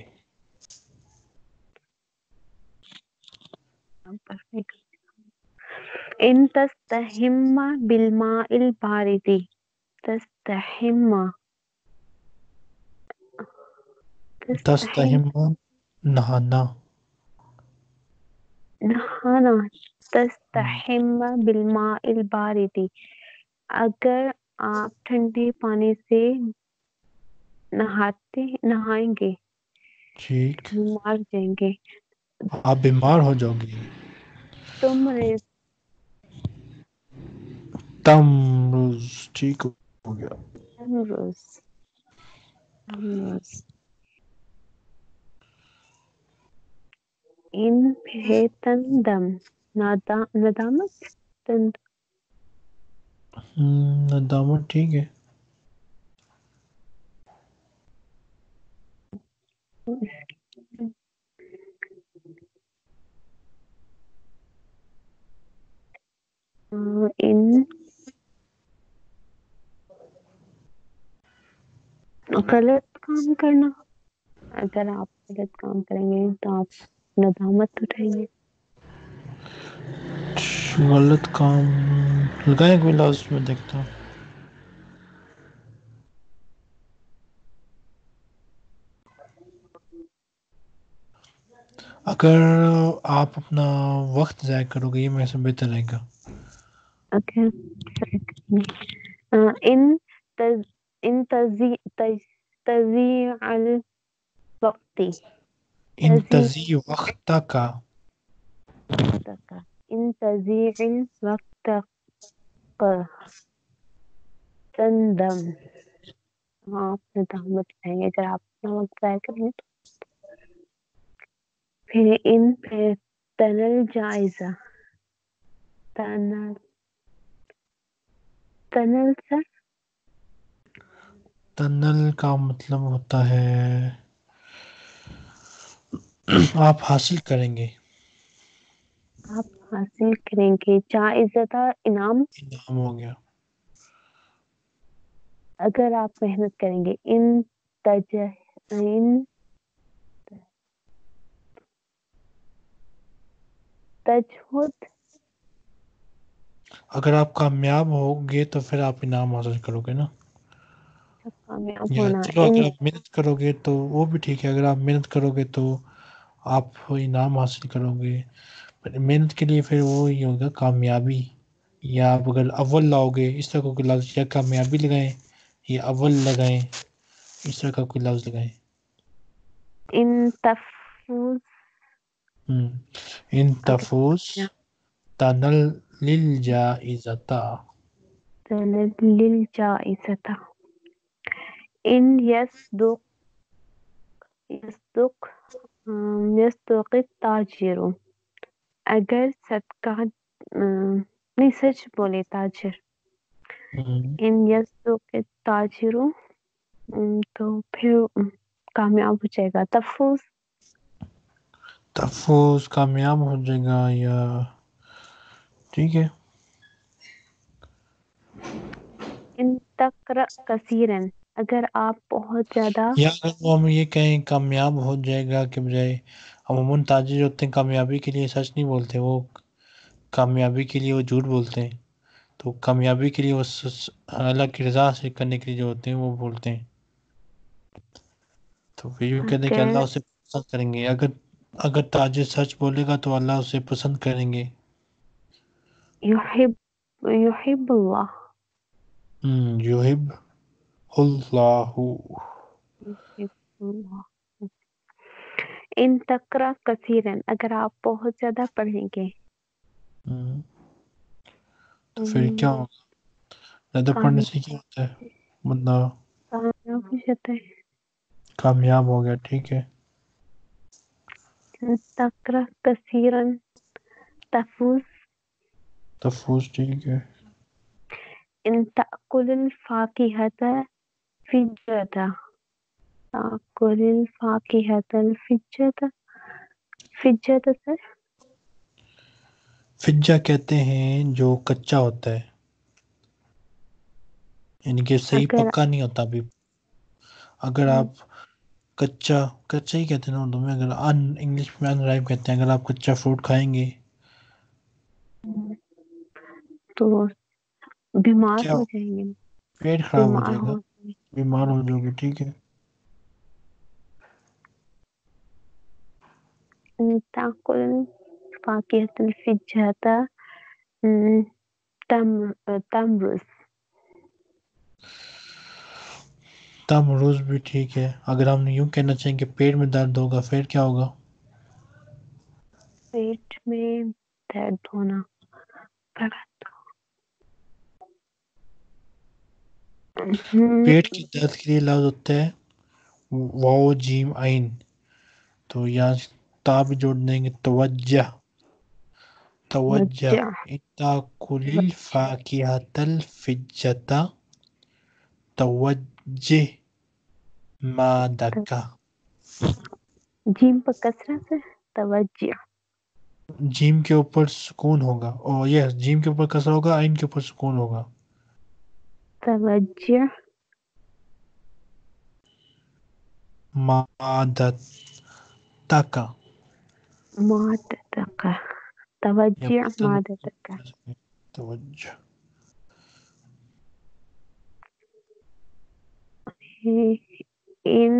ان تستحم بالماء البارد، تستحم تستحم تستحم نہانا، نہانا، تستحم بالماء البارد، اگر آپ ٹھنڈے پانی سے نہاتے نہائیں گے ٹھیک، تو بیمار جائیں گے. آپ بیمار ہو جاؤ گے. تم ریز تمرز، ٹھیک ہو گیا. تمرز تمرز ان ہے تندم، نادا- ندامت تند ہم، ندامت ٹھیک ہے. ان غلط کام کرنا، اگر آپ غلط کام کریں گے تو آپ ندامت اٹھائیں گے. غلط کام لگائیں کوئی لفظ میں دیکھتا ہوں. اگر آپ اپنا وقت ضائع کرو گے یہ میں سے بہتر رہے گا. اگر آ، ان تز ان تزی تز- تضیع الوقت، تضیع انتظی وقت کا، الوقت کا، ان تضیع الوقت کا تندم، ہاں آپ ندامت اٹھائیں گے اگر آپ اپنا وقت ضائع کریں گے تو. پھر ان پہ تنل جائزہ، تنل تنل سر تنل کا مطلب ہوتا ہے آپ حاصل کریں گے، آپ حاصل کریں گے. جائزہ انعام، انعام ہو گیا. اگر آپ محنت کریں گے. ان تج ان تجہد، اگر آپ کامیاب ہوگے تو پھر آپ انعام حاصل کرو گے نا. کامیاب یا ہونا. چلو ان اگر آپ محنت کرو گے تو وہ بھی ٹھیک ہے، اگر آپ محنت کرو گے تو آپ انعام حاصل کرو گے. پر محنت کے لیے پھر وہ یہ ہوگا کامیابی، یا آپ اگر اول لاؤ گے اس طرح کوئی لفظ، یا کامیابی لگائیں یا اول لگائیں، اس طرح کا کوئی لفظ لگائیں. ان تفوز، ہم، ان اگر تفوز تنل للجائزتا، للجائزة. إن يصدق يصدق अम, يصدق التاجر. अगर सदका अम, नहीं सच बोले ताजिर. हम्म, इन यस्दुक التاجر अम, तो फिर अम, कामयाब हो जाएगा. तफूज. तहफ़्फ़ुज़ कामयाब हो जाएगा या ठीक है. इन तकरा कसीरन. अगर आप बहुत ज्यादा. या अगर वो हम ये कहें कामयाब हो जाएगा के बजाय अमूमन ताजिर होते हैं कामयाबी के लिए सच नहीं बोलते, वो कामयाबी के लिए वो झूठ बोलते हैं. तो कामयाबी के लिए वो स- अल्लाह की रज़ा हासिल करने के लिए जो होते हैं वो बोलते हैं. तो फिर यूँ कहते हैं कि अल्लाह अगर उसे पसंद करेंगे. अगर अगर ताजिर सच बोलेगा तो अल्लाह उसे पसंद करेंगे. युहिब युहिबुल्लाह. हम्म युहिब अल्लाहु. युहिबुल्लाह. इन तकरा कसीरन. अगर आप बहुत ज्यादा पढ़ेंगे. हम्म, तो फिर क्या हम्म, होगा? ज़्यादा पढ़ने कामयाब से क्या होता है? मतलब कामयाब हो जाता है. कामयाब हो गया. ठीक है. इन तकरा कसीरन तफूज. तफूज़ ठीक है. इन तअकुलिल फाकिहता फिज्जता. तअकुलिल फाकिहतल फिज्जता. फिज्जता सर. फिज्जा कहते हैं जो कच्चा होता है, यानी कि सही अगर पक्का नहीं होता अभी. अगर हम्म, आप कच्चा कच्चा ही कहते हैं ना उर्दू में. अगर अन इंग्लिश में अनराइप कहते हैं. अगर आप कच्चा फ्रूट खाएंगे तो बीमार क्या हो हो? जाएंगे. पेट खराब हो बीमार जाएगा. हो जाएंगे. बीमार हो जाओगे. ठीक है. इन तअकुलिल फाकिहतल फिज्जता. हम्म, तम तमरुस. तमरुज भी ठीक है. अगर हम यूं कहना चाहें कि पेट में दर्द होगा फिर क्या होगा? पेट में दर्द होना. हम्म, पेट के दर्द के लिए लफ्ज होता है वाओ जीम आइन. तो यहाँ ता भी जोड़ देंगे. तवज्जा. तवज्जा. वज्जा. इताकुलिल फाकिहतल फिज्जता तवज्जे मा दक्का. जीम पर कसरा से तवज्जा. जीम के ऊपर सुकून होगा. और यस जीम के ऊपर कसरा होगा, आइन के ऊपर सुकून होगा. तवज्जा. मादतका. मादतका. या तवज्जा बदल मादतका. तवज्जो. इन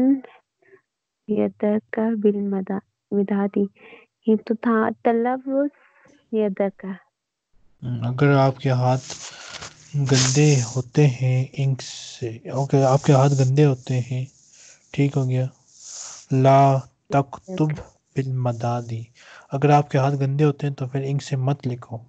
यदका बिल मदा मिदादी. ये तो था तलव्वुज. यदका. अगर आपके हाथ गंदे होते हैं इंक से. ओके आपके हाथ गंदे होते हैं. ठीक हो गया. ला तक्तुब बिल मदादी. अगर आपके हाथ गंदे होते हैं तो फिर इंक से मत लिखो.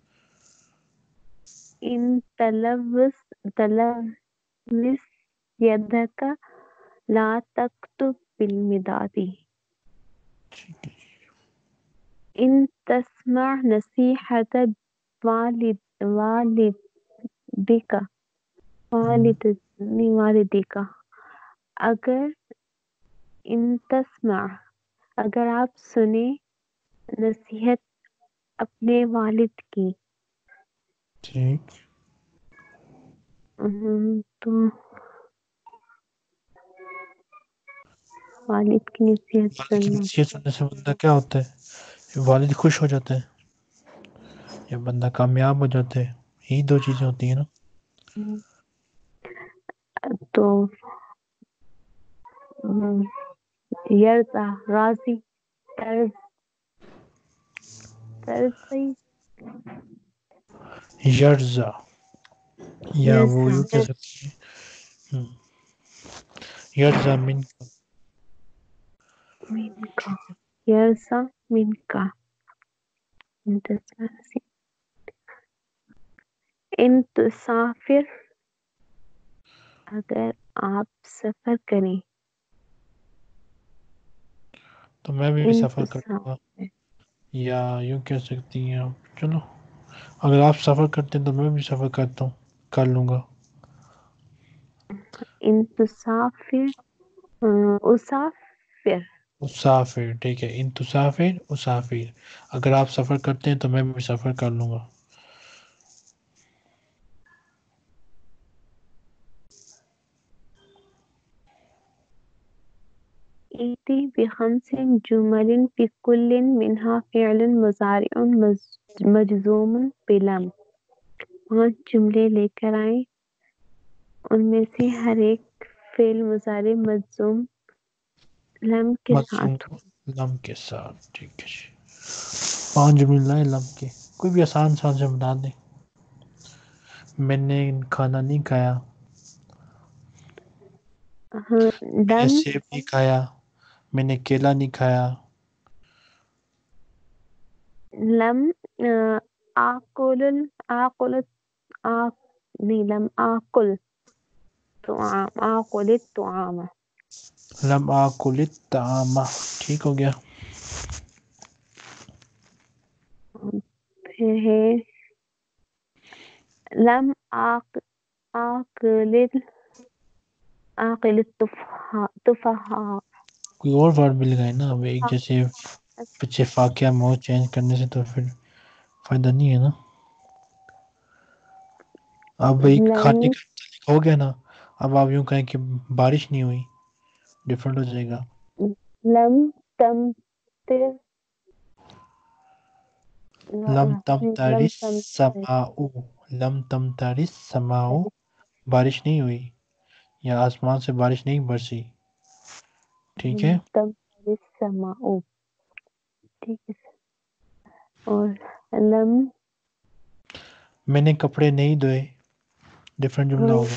इन तलव्वुज तलव्विस यदका ला तक्तुब बिल मिदादी. ठीक है. इन तस्मा नसीहत वालिद वालिदिका. हम्म, वालिद नहीं वालिदिका. अगर इन तस्मा. अगर आप सुने नसीहत अपने वालिद की. ठीक. हम्म, तो वालिद की नसीहत वालिद की सुनना. नसीहत सुनने से बंदा क्या होता है? वालिद खुश हो जाता है या बंदा कामयाब हो जाता है. यही दो चीजें होती है ना. तो हम्म, यर्दा राजी. तर्ज. तर्ज सही. यर्जा. या वो यर्जा यूं कह सकते हैं. हम्म, यर्जा मिन. मिनका. यर्जा मिनका. इन तस्मा नसीहत. ان تسافر اگر آپ سفر کریں. تو میں بھی ان سفر کروں گا، تسافر یا یوں کہہ سکتی ہیں آپ. چلو اگر آپ سفر کرتے ہیں تو میں بھی سفر کرتا ہوں، کر لوں گا. ان تسافر اسافر. مسافر، ٹھیک ہے. ان تسافر مسافر، اگر آپ سفر کرتے ہیں تو میں بھی سفر کر لوں گا. ایتی بخمس جمل في كل منها فعل مضارع مز- مجزوم بلم. پانچ جملے لے کر آئیں، ان میں سے ہر ایک فعل مضارع مجزوم لم کے مجزوم ساتھ ہو. لم کے ساتھ، ٹھیک ہے جی. پانچ جملے لائے لم کے، کوئی بھی آسان آسان سے بنا دیں. میں نے کھانا نہیں کھایا، ہاں، میں نے لم سیب نہیں کھایا، میں نے کیلا نہیں کھایا. لم آ، آکل آکل آ نہیں لم آکل طعام آکل الطعام. لم آکل الطعام، ٹھیک ہو گیا. پھر ہے لم آک آکل آکل التفاح تفاحہ. کوئی اور ورڈ بھی لگائے نا، اب ایک جیسے پیچھے فاقیہ موت چینج کرنے سے تو پھر فائدہ نہیں ہے نا. اب بھائی کھانے لم کا ہو گیا نا، اب آپ یوں کہیں کہ بارش نہیں ہوئی، ڈفرنٹ ہو جائے گا. لم تمطر لم تم لم ترس تمطر سماؤ، لم تم ترس سماؤ، بارش نہیں ہوئی یا آسمان سے بارش نہیں برسی. ٹھیک ہے. تمطر السماء. ٹھیک ہے. اور لم میں نے کپڑے نہیں دھوئے، ڈفرنٹ جملہ ہوگا.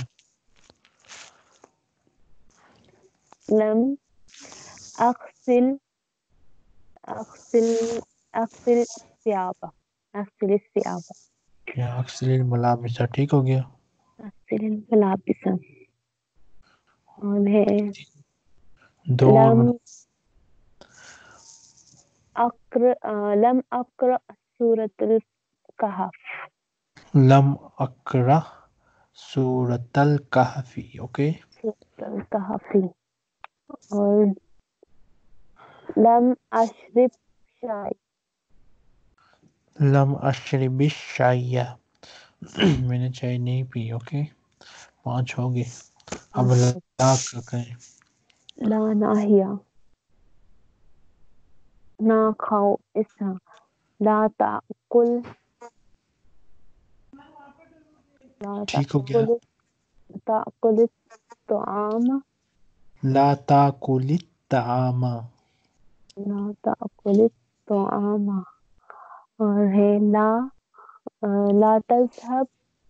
لم اغسل اغسل اغسل الثياب اغسل الثياب. یا اکثر الملابس، ٹھیک ہو گیا. اغسل الملابس. اور ہے دو اور لم بنا. اقرأ لم اقرأ سورة الكهف. لم اقرأ سورۃ الکہف، اوکے. سورة الكهف. اور لم اشرب شاي. لم اشرب الشائی، میں نے چائے نہیں پی، اوکے. پانچ ہو گئے. اب لا کا کریں. لا ناہیا نہ کھاؤ اس طرح. لا تأکل لا ٹھیک ہو گیا. تأکل تأکل الطعام. لا تاکل الطعام. لا تأکل الطعام. اور ہے لا لا تذهب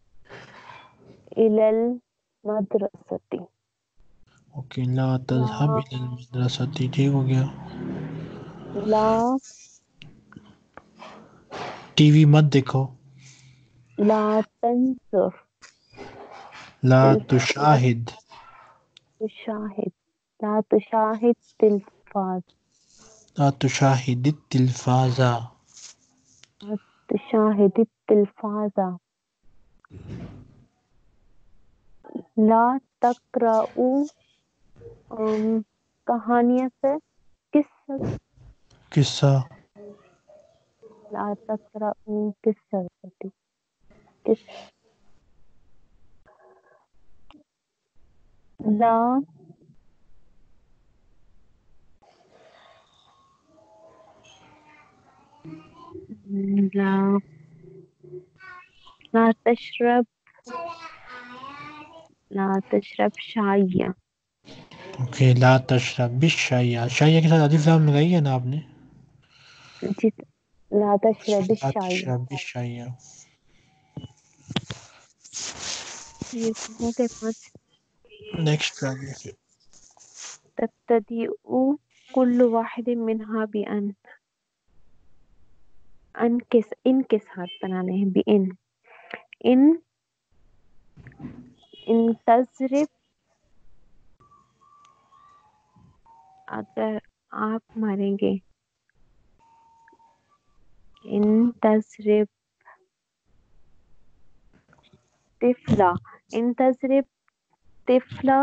إلى المدرسة. اوکے. لا تذهب لا الى المدرسة، ٹھیک ہو گیا. لا ٹی وی مت دیکھو. لا تنظر لا لا تشاہد. تشاهد لا تشاهد تلفاز. لا تشاہد التلفاز. لا تشاهد التلفاز. لا تقرأوا ام، کہانیاں سے قصہ. قصہ. لا تقرأوا قصة قصة. لا لا لا تشرب لا تشرب شايا. اوکے. لا تشرب الشائی، شائی کے ساتھ الف لام لگائی ہے نا آپ نے. جت لا تشرب لا الشاي. تشرب الشائی. یہ ہو گئے پانچ. نیکسٹ آگے. تبتدئ كل واحد منها بأن. ان کے ان کے ساتھ بنانے ہیں. بإن ان ان تضرب اگر آپ ماریں گے، ان تضرب طفلا، ان تضرب طفلا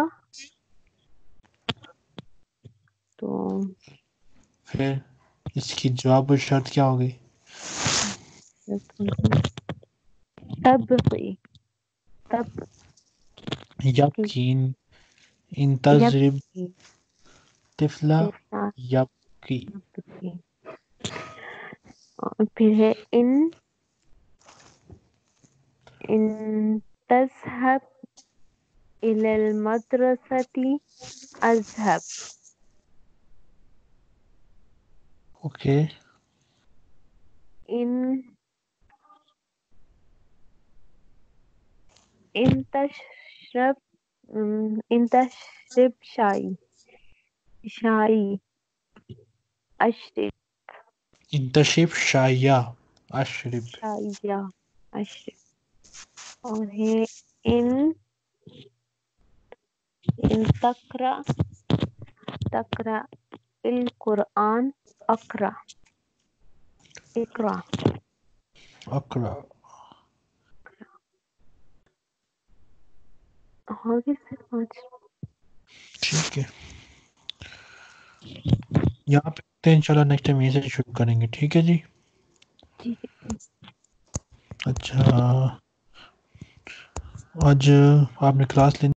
تو پھر اس کی جواب و شرط کیا ہوگی؟ تبغی، تب یبکین، ان تضرب یبکی، طفلا طفلا یبکی. یبکی. اور پھر ہے ان ان تذهب إلى المدرسة أذهب. اوکے. إن إن تشرب م، إن تشرب شاي، شاي أشرب، انتشف شایا اشرب. شاي یا أشرب. اور ہے إن إن تقرأ تقرأ القرآن أقرأ، اقرأ. اقرا. ہو گئے صرف پانچ. ٹھیک ہے، یہاں پہ انشاءاللہ نیکسٹ ٹائم یہیں سے شروع کریں گے. ٹھیک ہے جی. ٹھیک ہے. اچھا، آج آپ نے کلاس لینی